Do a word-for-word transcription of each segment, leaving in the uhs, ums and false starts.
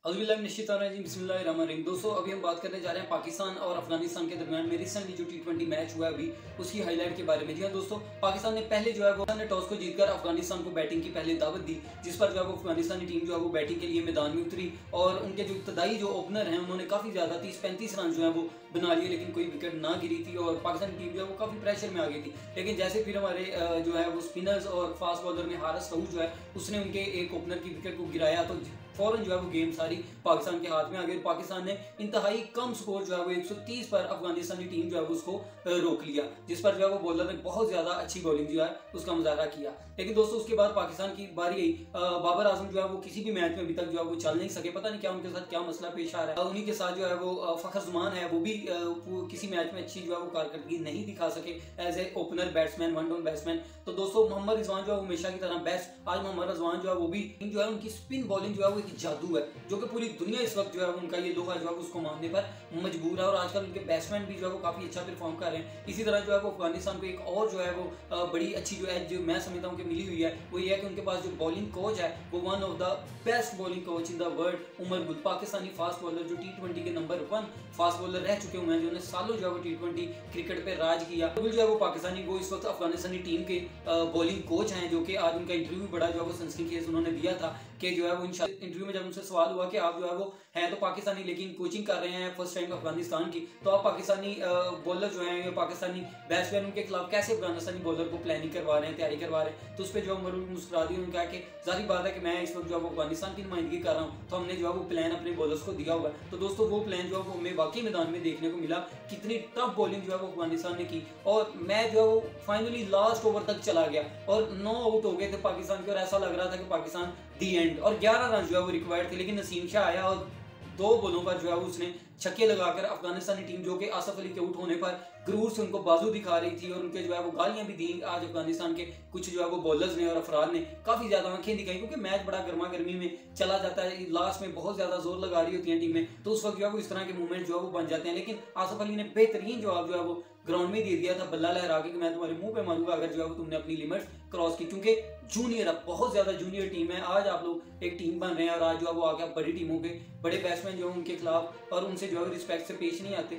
बिस्मिल्लाहिर्रहमानिर्रहीम। दोस्तों अभी हम बात करने जा रहे हैं पाकिस्तान और अफगानिस्तान के दरमियान में रिसेंटली जो टी ट्वेंटी मैच हुआ है अभी उसकी हाईलाइट के बारे में। जी हाँ दोस्तों, पाकिस्तान ने पहले जो है वो ने टॉस को जीतकर अफगानिस्तान को बैटिंग की पहले दावत दी, जिस पर जो है वो अफगानिस्तानी टीम जो है वो बैटिंग के लिए मैदान में उतरी और उनके जो इब्तदाई जो ओपनर हैं उन्होंने काफ़ी ज़्यादा तीस पैंतीस रन जो है वो बना लिए, लेकिन कोई विकेट ना गिरी थी और पाकिस्तानी टीम जो है वो काफ़ी प्रेशर में आ गई थी। लेकिन जैसे फिर हमारे जो है वो स्पिनर्स और फास्ट बॉलर में हारिस सऊद जो है उसने उनके एक ओपनर की विकेट को गिराया तो फौरन जो है वो गेम सारी पाकिस्तान के हाथ में आ गई। पाकिस्तान ने इंतहाई कम स्कोर जो है वो एक सौ तीस पर अफगानिस्तानी टीम जो है वो उसको रोक लिया, जिस पर जो है वो बॉलर ने बहुत ज्यादा अच्छी बॉलिंग जो है उसका मुजाहरा किया। लेकिन दोस्तों उसके बाद पाकिस्तान की बारी आई। बाबर आजम जो है वो किसी भी मैच में अभी तक जो है वो चल नहीं सके, पता नहीं क्या उनके साथ क्या मसला पेश आ रहा है। उन्हीं के साथ जो है वो फखर जमान है वो भी किसी मैच में अच्छी जो है वो कारकर्दगी नहीं दिखा सके as a opener batsman, one down batsman. तो दोस्तों मोहम्मद रिजवान जो है हमेशा की तरह बेस्ट, आज मोहम्मद रिजवान जो है वो भी जो है उनकी स्पिन बॉलिंग जो है वो एक जादू है जो कि पूरी दुनिया इस वक्त जो है उनका ये लोहा जो है उसको मानने पर मजबूर है और आजकल उनके बैट्समैन भी जो है वो काफी अच्छा परफॉर्म कर रहे हैं। इसी तरह जो है वो अफगानिस्तान को एक और जो है वो बड़ी अच्छी जो है जो मैं समझता हूँ कि मिली हुई है वो ये है कि उनके पास जो बॉलिंग कोच है वो one of the best bowling coach in the world, Umar Gul, Pakistani fast bowler जो टी ट्वेंटी के नंबर वन फास्ट बॉलर रह चुके हुए हैं, जिन्होंने सालों जो है वो टी ट्वेंटी क्रिकेट पे राज किया। गुल जो है वो पाकिस्तानी वो इस वक्त अफगानिस्तानी टीम के बॉलिंग कोच हैं, जो कि आज उनका इंटरव्यू बड़ा जो है वो सनसनीखेज उन्होंने दिया था कि जो है वो इंटरव्यू में जब उनसे सवाल हुआ कि आप जो है वो हैं तो पाकिस्तानी लेकिन कोचिंग कर रहे हैं फर्स्ट टाइम अफगानिस्तान की, तो आप पाकिस्तानी बॉलर जो हैं पाकिस्तानी बैट्समैन उनके खिलाफ कैसे अफगानिस्तानी बॉलर को प्लानिंग करवा रहे हैं, तैयारी करवा रहे हैं। तो उस पर जो उमर मुस्कुरा दी, उन्होंने कहा कि जाहिर बात है कि मैं इस वक्त जो है वो अफगानिस्तान की नुमाइंदगी कर रहा हूँ, तो हमने जो है वो प्लान अपने बॉलर्स को दिया हुआ है। तो दोस्तों वो प्लान जो है वो हमें वाकई मैदान में देखने को मिला, कितनी टफ बॉलिंग जो है वो अफगानिस्तान ने की और मैच जो है वो फाइनली लास्ट ओवर तक चला गया और नौ आउट हो गए थे पाकिस्तान के और ऐसा लग रहा था कि पाकिस्तान दी एंड और ग्यारह रन जो है वो रिक्वायर्ड थे। लेकिन नसीम शाह आया और दो बॉलों पर जो है उसने छक्के लगाकर अफगानिस्तानी टीम जो कि आसफ अली के आउट होने पर गुरूर से उनको बाजू दिखा रही थी और उनके जो है वो गालियां भी दी आज अफगानिस्तान के कुछ जो है वो बॉलर्स ने और अफराद ने काफी ज्यादा आंखें दिखाई, क्योंकि मैच बड़ा गर्मा गर्मी में चला जाता है, लास्ट में बहुत ज्यादा जोर लगा रही होती है टीमें, तो उस वक्त जो है वो इस तरह के मूवमेंट जो है वो बन जाते हैं। लेकिन आसफ अली ने बेहतरीन जवाब जो है वो ग्राउंड में दे दिया था, बल्ला लहरा के कि मैं तुम्हारे मुंह पे मारूंगा अगर जो है वो तुमने अपनी लिमिट क्रॉस की, क्योंकि जूनियर बहुत ज्यादा जूनियर टीम है। आज आप लोग एक टीम बन रहे हैं और आज जो है वो आगे बड़ी टीमों के बड़े बैट्समैन जो है उनके खिलाफ और उनसे जो है रिस्पेक्ट से पेश नहीं आते।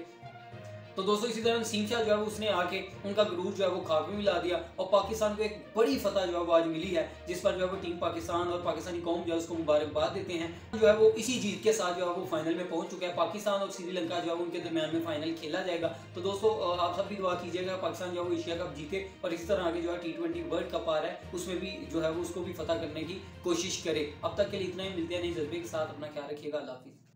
तो दोस्तों इसी तरह नसीम शाह जो है वो उसने आके उनका गुरूर जो है वो खाक में मिला दिया और पाकिस्तान को एक बड़ी फतह जो है वो आज मिली है, जिस पर जो है वो टीम पाकिस्तान और पाकिस्तानी कौम जो है उसको मुबारकबाद देते हैं। जो है वो इसी जीत के साथ जो है वो फाइनल में पहुंच चुका है। पाकिस्तान और श्रीलंका जो है उनके दरमियान में फाइनल खेला जाएगा। तो दोस्तों आप सब भी दुआ कीजिएगा पाकिस्तान जो है वो एशिया कप जीते और इसी तरह आगे जो है टी ट्वेंटी वर्ल्ड कप आ रहा है उसमें भी जो है वो उसको भी फतह करने की कोशिश करे। अब तक के लिए इतना ही, मिलते हैं नए जज्बे के साथ, अपना ख्याल रखिएगा, अल्लाह हाफिज़।